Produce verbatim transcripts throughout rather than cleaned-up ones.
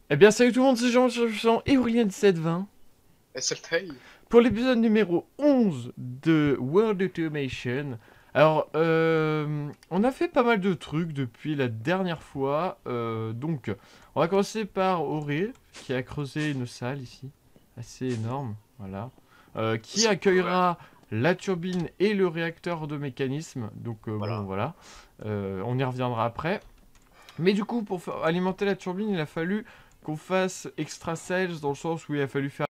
Eh bien salut tout le monde, c'est Jean-Jean et Aurélien sept vingt Et c'est le taille. pour l'épisode numéro onze de World Automation. Alors, euh, on a fait pas mal de trucs depuis la dernière fois. euh, donc, on va commencer par Auré, qui a creusé une salle ici, assez énorme, voilà, euh, qui C'est cool, ouais. accueillera la turbine et le réacteur de mécanisme. Donc, euh, bon, Voilà. voilà, Euh, on y reviendra après. Mais du coup, pour fa- alimenter la turbine, il a fallu qu'on fasse extra cells dans le sens où il a fallu faire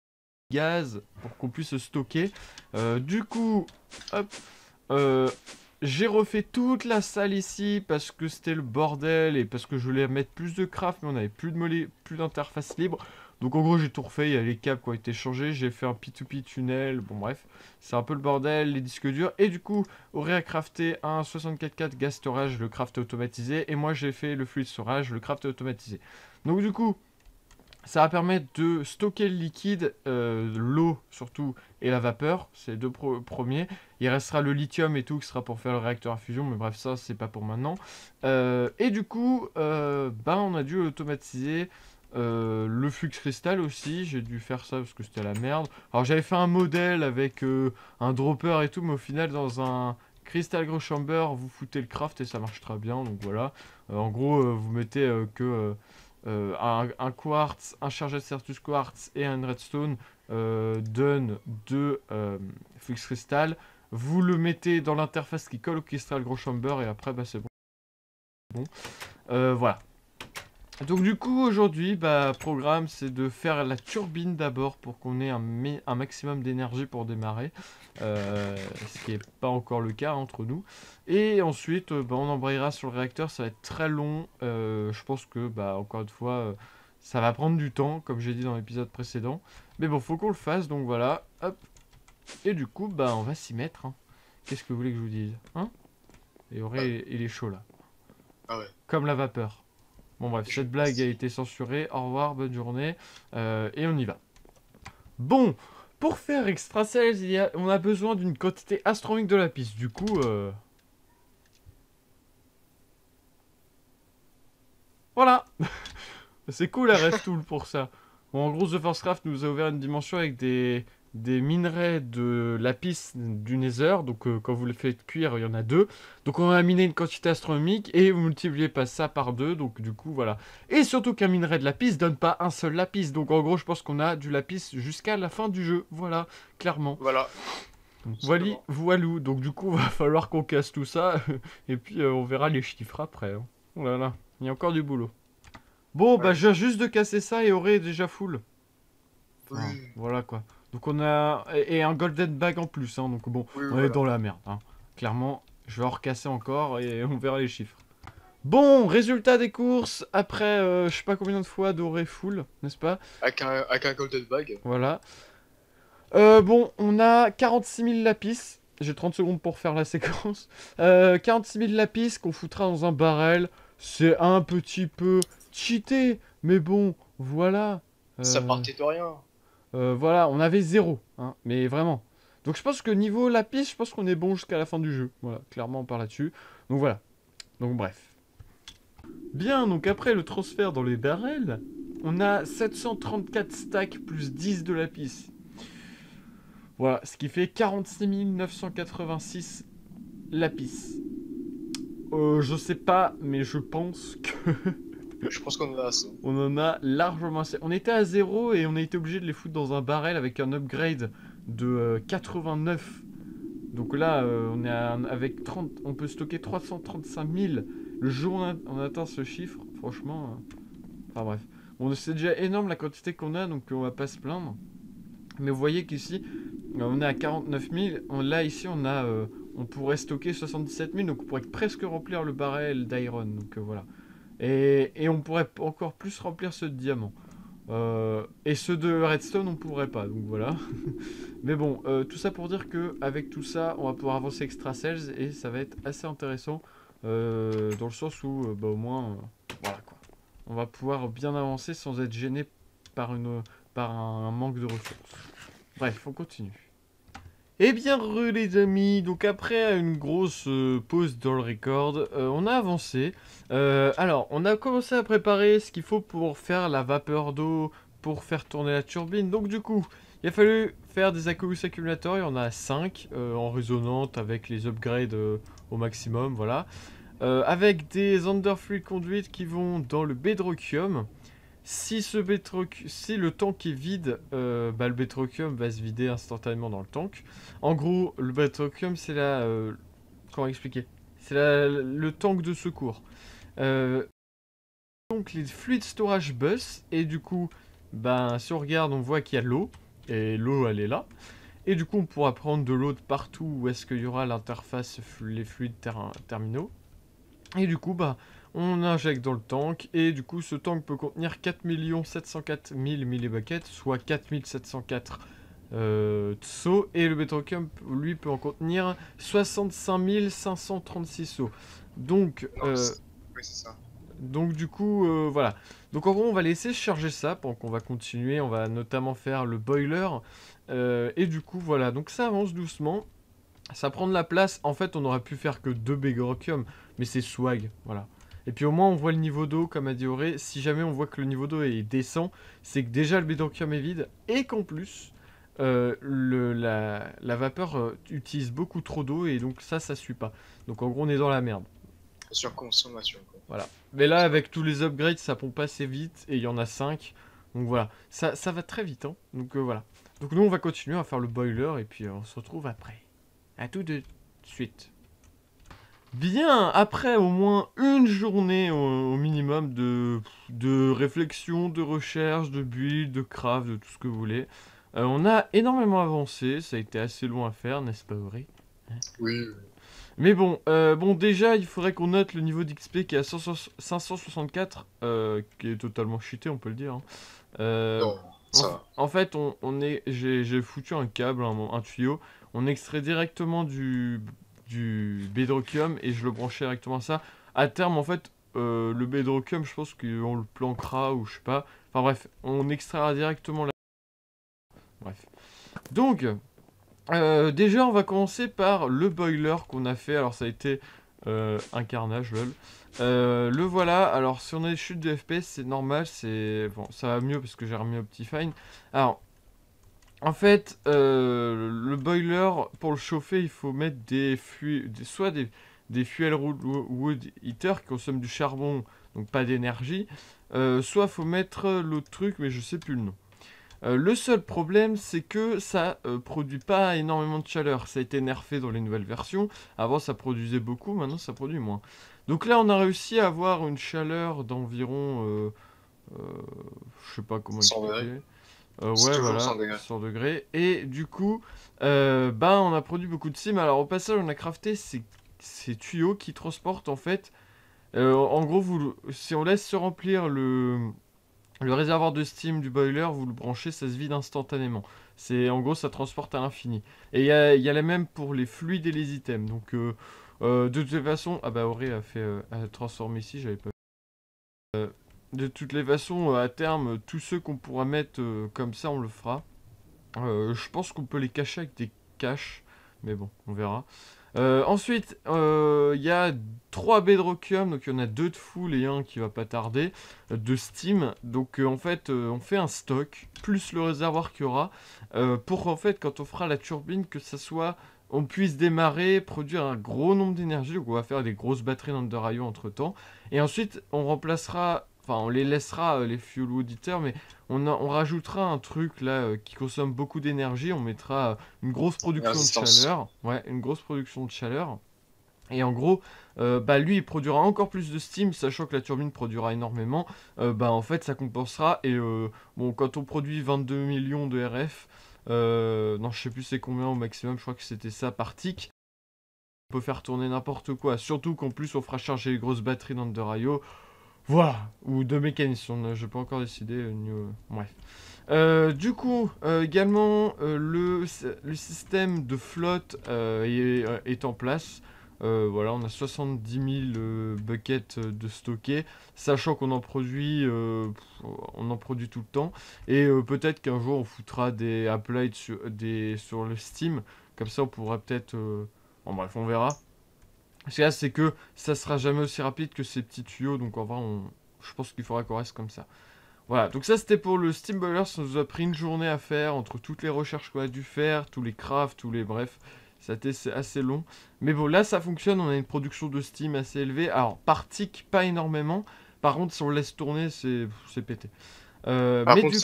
gaz pour qu'on puisse stocker. Euh, du coup, hop, euh, j'ai refait toute la salle ici parce que c'était le bordel et parce que je voulais mettre plus de craft, mais on avait plus de mollet, plus d'interface libre. Donc en gros j'ai tout refait, il y a les câbles qui ont été changés, j'ai fait un P deux P tunnel, bon bref, c'est un peu le bordel, les disques durs. Et du coup, Auré a crafté un soixante-quatre quatre gas storage, le craft automatisé, et moi j'ai fait le fluid storage, le craft automatisé. Donc du coup, ça va permettre de stocker le liquide, euh, l'eau surtout, et la vapeur, c'est les deux pro- premiers. Il restera le lithium et tout qui sera pour faire le réacteur à fusion, mais bref, ça c'est pas pour maintenant. Euh, et du coup, euh, bah, on a dû automatiser euh, le flux cristal aussi. J'ai dû faire ça parce que c'était la merde. Alors j'avais fait un modèle avec euh, un dropper et tout, mais au final, dans un Crystal Grow Chamber, vous foutez le craft et ça marche très bien. Donc voilà. Euh, en gros, euh, vous mettez euh, que. euh, euh, un, un quartz, un chargé de Certus quartz et un redstone euh, donnent deux euh, flux cristal. Vous le mettez dans l'interface qui colle au crystal gros chamber et après bah, c'est bon. bon. Euh, voilà. Donc du coup aujourd'hui, bah, programme c'est de faire la turbine d'abord pour qu'on ait un, un maximum d'énergie pour démarrer, euh, ce qui n'est pas encore le cas entre nous. Et ensuite, euh, bah, on embrayera sur le réacteur, ça va être très long. Euh, je pense que, bah, encore une fois, euh, ça va prendre du temps, comme j'ai dit dans l'épisode précédent. Mais bon, faut qu'on le fasse, donc voilà. Hop. Et du coup, bah, on va s'y mettre. Hein. Qu'est-ce que vous voulez que je vous dise, hein? Et Ah, Auré, il est chaud là, ah ouais. comme la vapeur. Bon bref, Je cette blague a pense. été censurée. Au revoir, bonne journée. Euh, et on y va. Bon, pour faire Extra Cells, il y a, on a besoin d'une quantité astronomique de lapis. Du coup, euh, voilà. C'est cool la Restool pour ça. Bon, en gros, The First Craft nous a ouvert une dimension avec des, des minerais de lapis du Nether. Donc, euh, quand vous les faites cuire, il y en a deux. Donc, on a miné une quantité astronomique et vous multipliez pas ça par deux. Donc, du coup, voilà. Et surtout qu'un minerai de lapis donne pas un seul lapis. Donc, en gros, je pense qu'on a du lapis jusqu'à la fin du jeu. Voilà, clairement. Voilà, Donc, tout voilà, simplement. voilou. Donc, du coup, va falloir qu'on casse tout ça. Et puis, euh, on verra les chiffres après. Hein. Oh là là, il y a encore du boulot. Bon, bah, Ouais, je viens ça. juste de casser ça et Auré est déjà full. Enfin, Oui, voilà quoi. Donc on a... Et et un golden bag en plus, hein, donc bon, oui, on est voilà. dans la merde. Hein. Clairement, je vais en recasser encore et on verra les chiffres. Bon, résultat des courses, après euh, je sais pas combien de fois d'Auré full, n'est-ce pas? Avec un, avec un golden bag. Voilà. Euh, bon, on a quarante-six mille lapis. J'ai trente secondes pour faire la séquence. Euh, quarante-six mille lapis qu'on foutra dans un barrel. C'est un petit peu cheaté, mais bon, voilà. Ça Euh, partait de rien. Euh, voilà, on avait zéro, hein, mais vraiment. Donc je pense que niveau lapis, je pense qu'on est bon jusqu'à la fin du jeu. Voilà, clairement on part là-dessus. Donc voilà. Donc bref. Bien, donc après le transfert dans les barrels, on a sept cent trente-quatre stacks plus dix de lapis. Voilà, ce qui fait quarante-six mille neuf cent quatre-vingt-six lapis. Euh, je sais pas, mais je pense que Je pense qu'on a ça. on en a largement assez. On était à zéro et on a été obligé de les foutre dans un barrel avec un upgrade de euh, quatre-vingt-neuf. Donc là, euh, on est à- avec trente, on peut stocker trois cent trente-cinq mille. Le jour où on, a- on atteint ce chiffre, franchement. euh, Enfin bref. Bon, c'est déjà énorme la quantité qu'on a, donc on va pas se plaindre. Mais vous voyez qu'ici, euh, on est à quarante-neuf mille. On- Là, ici, on a, euh, on pourrait stocker soixante-dix-sept mille, donc on pourrait presque remplir le barrel d'iron. Donc euh, voilà. Et, et on pourrait encore plus remplir ceux de diamant. Euh, et ceux de redstone, on pourrait pas. Donc voilà. Mais bon, euh, tout ça pour dire que avec tout ça, on va pouvoir avancer extra cells et ça va être assez intéressant euh, dans le sens où, euh, bah, au moins, euh, voilà quoi. On va pouvoir bien avancer sans être gêné par une, par un manque de ressources. Bref, on continue. Eh bien, re les amis, donc après une grosse euh, pause dans le record, euh, on a avancé. Euh, alors, on a commencé à préparer ce qu'il faut pour faire la vapeur d'eau, pour faire tourner la turbine. Donc du coup, il a fallu faire des Aqueous accumulateurs, il y en a cinq en résonante avec les upgrades euh, au maximum, voilà. Euh, avec des Underfluid Conduits qui vont dans le Bedrockium. Si, ce Bedrock- si le tank est vide, euh, bah, le Bedrockium va se vider instantanément dans le tank. En gros, le Bedrockium, c'est la... euh, comment expliquer? C'est la- le tank de secours. Euh, donc les Fluid Storage Bus, et du coup, ben, si on regarde, on voit qu'il y a l'eau, et l'eau, elle est là. Et du coup, on pourra prendre de l'eau de partout où est-ce qu'il y aura l'interface, les fluides ter terminaux. Et du coup, bah, on injecte dans le tank, et du coup, ce tank peut contenir quatre millions sept cent quatre mille millibuckets, soit quatre mille sept cent quatre euh, seaux, et le Bedrockium, lui, peut en contenir soixante-cinq mille cinq cent trente-six seaux. Donc, Non, euh, c'est- oui, c'est ça. donc du coup, euh, voilà. Donc en gros, on va laisser charger ça pendant qu'on va continuer. On va notamment faire le boiler. Euh, et du coup, voilà. Donc ça avance doucement. Ça prend de la place. En fait, on aurait pu faire que deux Bedrockium, mais c'est swag, voilà. Et puis au moins, on voit le niveau d'eau, comme a dit Auré. Si jamais on voit que le niveau d'eau est descend, c'est que déjà le Bedrockium est vide. Et qu'en plus, euh, le, la, la vapeur euh, utilise beaucoup trop d'eau. Et donc ça, ça suit pas. Donc en gros, on est dans la merde. Surconsommation, quoi. Voilà. Mais là, Ça. avec tous les upgrades, ça pompe assez vite. Et il y en a cinq. Donc voilà. Ça, ça va très vite. Hein. Donc euh, voilà. Donc nous, on va continuer à faire le boiler. Et puis euh, on se retrouve après. À tout de suite. Bien, après au moins une journée au, au minimum de, de réflexion, de recherche, de build, de craft, de tout ce que vous voulez, euh, on a énormément avancé. Ça a été assez long à faire, n'est-ce pas vrai? Oui, oui. Mais bon, euh, bon déjà, il faudrait qu'on note le niveau d'X P qui est à cinq cent soixante-quatre, euh, qui est totalement cheaté, on peut le dire. Hein. Euh, Non, en, ça f- va. en fait, on, on est, j'ai j'ai foutu un câble, un, un tuyau, on extrait directement du, du Bedrockium et je le branchais directement à ça. À terme, en fait, euh, le Bedrockium, je pense qu'on le planquera ou je sais pas. Enfin bref, on extraira directement la... Bref. Donc, euh, déjà, on va commencer par le boiler qu'on a fait. Alors, ça a été euh, un carnage, lol. Euh, le voilà. Alors, si on a des chutes de F P S, c'est normal. C'est bon, ça va mieux parce que j'ai remis Optifine. Alors, en fait, euh, le boiler pour le chauffer, il faut mettre des fuels, soit des, des fuel wood, wood heater qui consomment du charbon, donc pas d'énergie. Euh, soit faut mettre l'autre truc, mais je sais plus le nom. Euh, le seul problème, c'est que ça euh, produit pas énormément de chaleur. Ça a été nerfé dans les nouvelles versions. Avant, ça produisait beaucoup, maintenant, ça produit moins. Donc là, on a réussi à avoir une chaleur d'environ... Euh, euh, je sais pas comment cent degrés. expliquer. Euh, C'est ouais, toujours voilà, cent degrés. cent degrés. Et du coup, euh, bah, on a produit beaucoup de sim. Alors, au passage, on a crafté ces, ces tuyaux qui transportent, en fait... euh, en gros, vous, si on laisse se remplir le... Le réservoir de steam du boiler, vous le branchez, ça se vide instantanément. C'est en gros, ça transporte à l'infini. Et il y a, il y a la même pour les fluides et les items. Donc, euh, euh, de toutes les façons, ah bah Auré a fait euh, a transformé ici, j'avais pas. Euh, de toutes les façons, euh, à terme, tous ceux qu'on pourra mettre euh, comme ça, on le fera. Euh, je pense qu'on peut les cacher avec des caches, mais bon, on verra. Euh, ensuite, euh, il y a trois Bedrockium, donc il y en a deux de full et un qui va pas tarder, euh, de Steam. Donc euh, en fait, euh, on fait un stock, plus le réservoir qu'il y aura, euh, pour en fait, quand on fera la turbine, que ça soit, on puisse démarrer, produire un gros nombre d'énergie. Donc on va faire des grosses batteries d'Under I O entre temps. Et ensuite, on remplacera, enfin on les laissera, euh, les fuel wood heaters, mais on, a- on rajoutera un truc là euh, qui consomme beaucoup d'énergie. On mettra euh, une grosse production de Résistance. chaleur. Ouais, une grosse production de chaleur. Et en gros, euh, bah lui, il produira encore plus de steam, sachant que la turbine produira énormément. Euh, bah en fait, ça compensera. Et euh, bon, quand on produit vingt-deux millions de R F, euh, non, je sais plus c'est combien au maximum, je crois que c'était ça par tick. On peut faire tourner n'importe quoi. Surtout qu'en plus, on fera charger les grosses batteries d'Under I O. Voilà, ou de mécanisme, je peux encore décider. Euh, new- bref. Euh, du coup, euh, également, euh, le, le système de flotte euh, est, euh, est en place. Euh, voilà, on a soixante-dix mille euh, buckets euh, de stockés, sachant qu'on en produit, euh, pff, on en produit tout le temps. Et euh, peut-être qu'un jour on foutra des applies sur, des, sur le Steam, comme ça on pourra peut-être... euh, Bon bref, on verra. Ce qu'il y a, c'est que ça sera jamais aussi rapide que ces petits tuyaux, donc en vrai, on... je pense qu'il faudra qu'on reste comme ça. Voilà, donc ça c'était pour le Steam Boiler, ça nous a pris une journée à faire, entre toutes les recherches qu'on a dû faire, tous les crafts, tous les... bref, ça a été c'est assez long. Mais bon, là ça fonctionne, on a une production de Steam assez élevée. Alors, par tick, pas énormément. Par contre, si on le laisse tourner, c'est c'est pété. Euh, Par mais contre, du... ça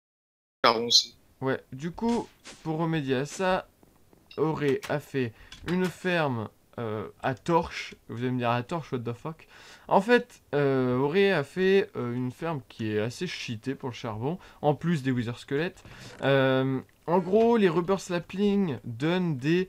carroncé. Ouais, du coup, pour remédier à ça, Auré a fait une ferme euh, à torche. Vous allez me dire à torche, what the fuck. En fait, euh, Auré a fait euh, une ferme qui est assez cheatée pour le charbon, en plus des wither squelettes. Euh, en gros, les rubber saplings donnent des...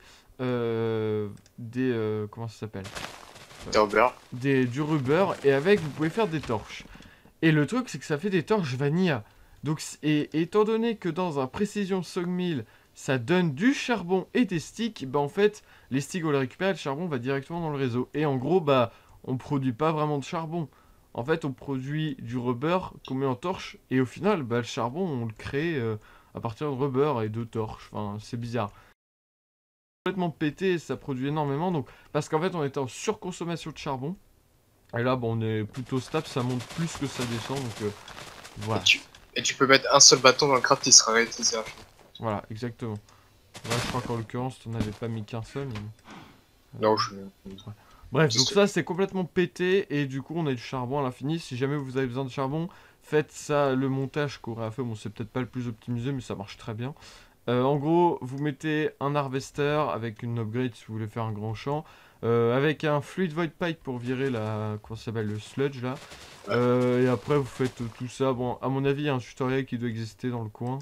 euh, des... euh, comment ça s'appelle Derber. des, Du rubber, et avec, vous pouvez faire des torches. Et le truc, c'est que ça fait des torches vanilla. Donc, c- et, et étant donné que dans un précision sawmill, ça donne du charbon et des sticks, bah en fait, les sticks, on les récupère, le charbon va directement dans le réseau. Et en gros, bah, on produit pas vraiment de charbon. En fait, on produit du rubber qu'on met en torche, et au final, bah, le charbon, on le crée euh, à partir de rubber et de torches. Enfin, c'est bizarre. Complètement pété, ça produit énormément, donc parce qu'en fait, on était en surconsommation de charbon. Et là, bon, on est plutôt stable, ça monte plus que ça descend, donc euh, Et voilà. tu... et tu peux mettre un seul bâton dans le craft, il sera réutilisé. Voilà, exactement. Là, je crois qu'en l'occurrence, t'en avais pas mis qu'un seul. mais- euh, Non, je... Bref, je donc sais. ça, c'est complètement pété, et du coup, on a du charbon à l'infini. Si jamais vous avez besoin de charbon, faites ça, le montage qu'Auré a fait. Bon, c'est peut-être pas le plus optimisé, mais ça marche très bien. Euh, en gros, vous mettez un harvester avec une upgrade si vous voulez faire un grand champ, euh, avec un fluid void pipe pour virer la, comment ça s'appelle, le sludge là. Ouais. Euh, et après, vous faites euh, tout ça. Bon, à mon avis, il y a un tutoriel qui doit exister dans le coin.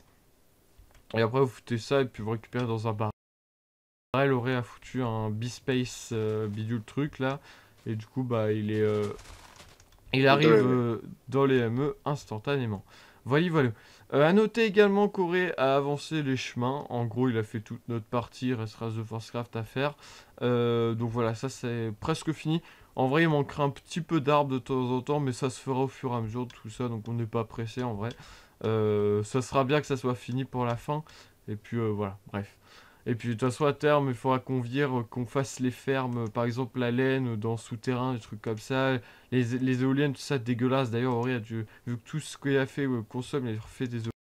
Et après, vous foutez ça et puis vous récupérez dans un bar. Elle aurait a foutu un B-Space euh, bidule truc là. Et du coup, bah, il est, euh, il arrive Dans le- euh, dans les M E instantanément. Voilà, voilà. Euh, à noter également qu'Auré a avancé les chemins. En gros, il a fait toute notre partie. Il restera The Forcecraft à faire. Euh, donc voilà, ça c'est presque fini. En vrai, il manquera un petit peu d'arbres de temps en temps, mais ça se fera au fur et à mesure de tout ça. Donc on n'est pas pressé en vrai. Euh, ça sera bien que ça soit fini pour la fin. Et puis euh, voilà, bref. Et puis de toute façon, à terme, il faudra qu'on vire, euh, qu'on fasse les fermes, euh, par exemple la laine euh, dans souterrain, des trucs comme ça. Les, les éoliennes, tout ça dégueulasse. D'ailleurs, Auré a dû, vu que tout ce qu'il a fait euh, consomme, il a refait des éoliennes.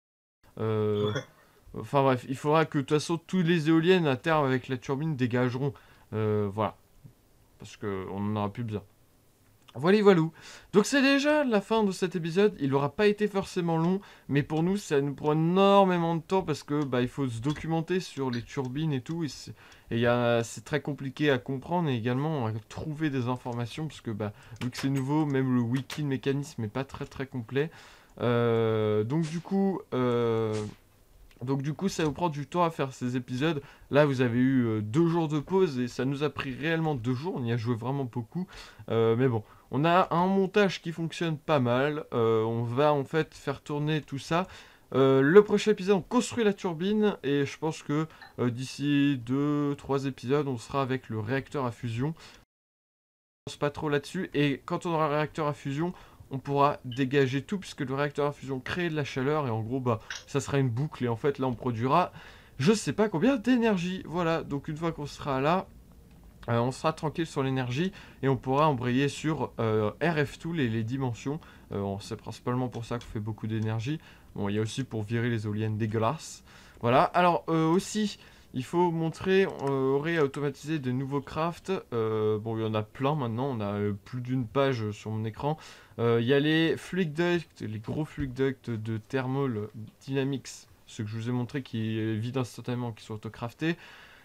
Euh, enfin bref, il faudra que de toute façon, tous les éoliennes à terme avec la turbine dégageront. Euh, voilà. Parce qu'on n'en aura plus besoin. Voilà, voilà. Donc c'est déjà la fin de cet épisode. Il n'aura pas été forcément long, mais pour nous, ça nous prend énormément de temps parce que bah, il faut se documenter sur les turbines et tout. Et c'est et y a- c'est très compliqué à comprendre et également à trouver des informations parce que bah, vu que c'est nouveau, même le wiki de mécanisme n'est pas très très complet. Euh, donc du coup, euh, donc du coup, ça vous prend du temps à faire ces épisodes. Là, vous avez eu euh, deux jours de pause et ça nous a pris réellement deux jours. On y a joué vraiment beaucoup. Euh, mais bon, on a un montage qui fonctionne pas mal. Euh, on va en fait faire tourner tout ça. Euh, le prochain épisode, on construit la turbine et je pense que euh, d'ici deux trois épisodes, on sera avec le réacteur à fusion. On pense pas trop là-dessus. Et quand on aura un réacteur à fusion, on pourra dégager tout puisque le réacteur à fusion crée de la chaleur et en gros, bah, ça sera une boucle et en fait, là, on produira je sais pas combien d'énergie. Voilà, donc une fois qu'on sera là, euh, on sera tranquille sur l'énergie et on pourra embrayer sur euh, R F Tool et les dimensions. Euh, on- c'est principalement pour ça qu'on fait beaucoup d'énergie. Bon, il y a aussi pour virer les éoliennes dégueulasses. Voilà, alors euh, aussi, il faut montrer, on aurait automatisé de nouveaux crafts. Euh, bon, il y en a plein maintenant, on a euh, plus d'une page sur mon écran. Euh, Il y a les fluid ducts, les gros fluid ducts de Thermal Dynamics, ceux que je vous ai montré qui euh, vident instantanément, qui sont autocraftés.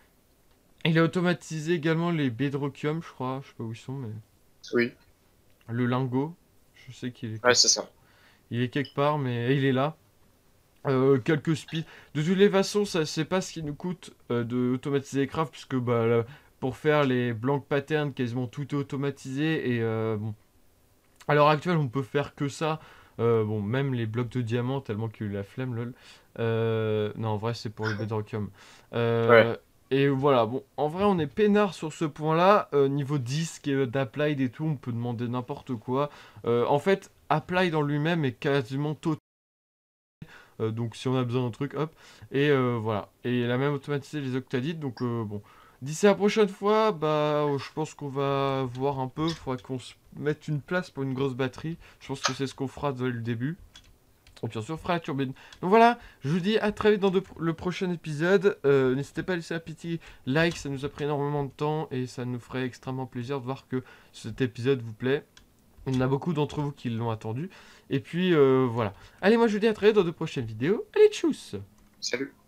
Il a automatisé également les Bedrockium, je crois, je sais pas où ils sont, mais Oui, le lingot, je sais qu'il est, ouais, quelque... c'est ça. il est quelque part, mais il est là. Euh, quelques speeds. De toutes les façons, ça c'est pas ce qui nous coûte euh, de automatiser les crafts, puisque bah, là, pour faire les blank patterns, quasiment tout est automatisé. Et euh, bon, à l'heure actuelle, on peut faire que ça. Euh, bon, même les blocs de diamant, tellement qu'il y a eu la flemme, lol. Euh, non, en vrai, c'est pour le Bedrockium. Ouais. Euh, Et voilà, bon, en vrai, on est peinard sur ce point-là. Euh, niveau disque et euh, d'applied et tout, on peut demander n'importe quoi. Euh, en fait, applied en lui-même est quasiment total. Euh, donc si on a besoin d'un truc, hop. Et euh, voilà. Et il a même automatisé les octadits. Donc euh, bon. D'ici la prochaine fois, bah, euh, je pense qu'on va voir un peu. Il faudra qu'on se mette une place pour une grosse batterie. Je pense que c'est ce qu'on fera dès le début. Et bien sûr, on fera la turbine. Donc voilà, je vous dis à très vite dans de- le prochain épisode. Euh, N'hésitez pas à laisser un petit like, ça nous a pris énormément de temps et ça nous ferait extrêmement plaisir de voir que cet épisode vous plaît. Il y en a beaucoup d'entre vous qui l'ont attendu. Et puis euh, voilà. Allez, moi je vous dis à très vite dans de prochaines vidéos. Allez, tchuss! Salut.